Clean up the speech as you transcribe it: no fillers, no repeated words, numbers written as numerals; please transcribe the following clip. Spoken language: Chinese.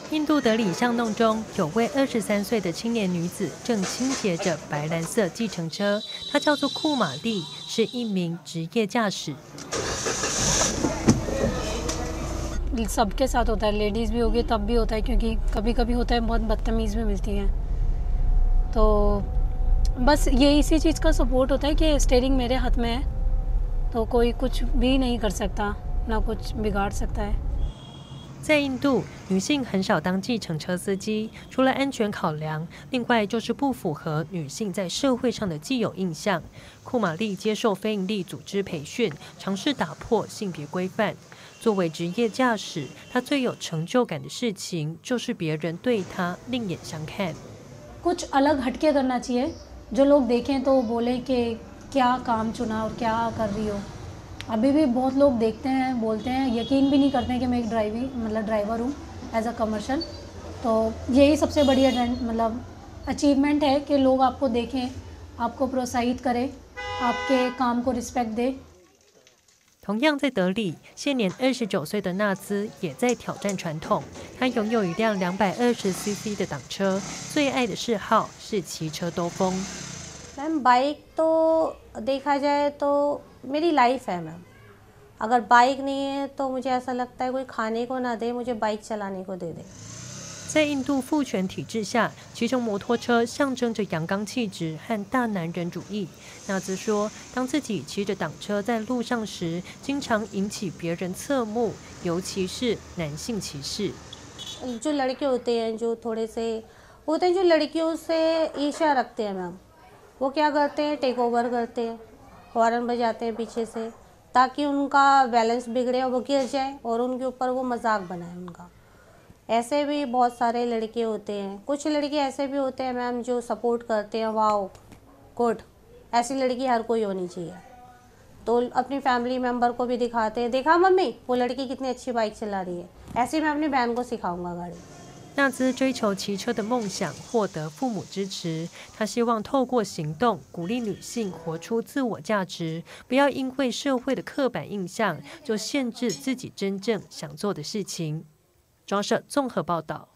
印度德里巷弄中，有位23岁的青年女子正倾斜着白蓝色计程车，她叫做库玛丽，是一名职业驾驶。 सबके साथ होता है, लेडीज भी होगी तब भी होता है, क्योंकि कभी-कभी होता है बहुत बदतमीज भी मिलती हैं। तो बस ये इसी चीज़ का सपोर्ट होता है कि स्टीयरिंग मेरे हाथ में है, तो कोई कुछ भी नहीं कर सकता, ना कुछ बिगाड़ सकता है。 在印度，女性很少当计程车司机，除了安全考量，另外就是不符合女性在社会上的既有印象。库玛丽接受非营利组织培训，尝试打破性别规范。作为职业驾驶，她最有成就感的事情就是别人对她另眼相看。 कुछ अलग हटके करना चाहिए, जो लोग देखें तो बोले कि क्या काम चुना और क्या कर रही हो। अभी भी बहुत लोग देखते हैं, बोलते हैं, यकीन भी नहीं करते हैं कि मैं एक ड्राइवर हूँ एज अ कमर्शियल। तो यही सबसे बड़ी अचीवमेंट है कि लोग आपको देखें, आपको प्रोत्साहित करें, आपके काम को रिस्पेक्ट दें。 同样在德里，现年29岁的纳兹也在挑战传统。他拥有一辆220cc 的挡车，最爱的嗜好是骑车兜风。 मैम बाइक तो देखा जाए तो मेरी लाइफ है मैम। अगर बाइक नहीं है तो मुझे ऐसा लगता है कोई खाने को ना दे, मुझे बाइक चलाने को दे दे。 在印度父权体制下，骑乘摩托车象征着阳刚气质和大男人主义。纳兹说，当自己骑着挡车在路上时，经常引起别人侧目，尤其是男性歧视。 जो लड़के होते हैं जो थोड़े से होते हैं, जो लड़कियों से ईर्ष्या रखते हैं मैम, वो क्या करते हैं, टेक ओवर करते हैं, हॉर्न बजाते हैं पीछे से, ताकि उनका बैलेंस बिगड़े और वो गिर जाए और उनके ऊपर वो मजाक बनाए उनका। ऐसे भी बहुत सारे लड़के होते हैं, कुछ लड़के ऐसे भी होते हैं मैम जो सपोर्ट करते हैं, वाओ गुड, ऐसी लड़की हर कोई होनी चाहिए। तो अपनी फैमिली मेम्बर को भी दिखाते हैं, देखा मम्मी वो लड़की कितनी अच्छी बाइक चला रही है, ऐसे मैं अपनी बहन को सिखाऊंगा गाड़ी。 纳兹追求骑车的梦想，获得父母支持。他希望透过行动鼓励女性活出自我价值，不要因为社会的刻板印象就限制自己真正想做的事情。中央社综合报道。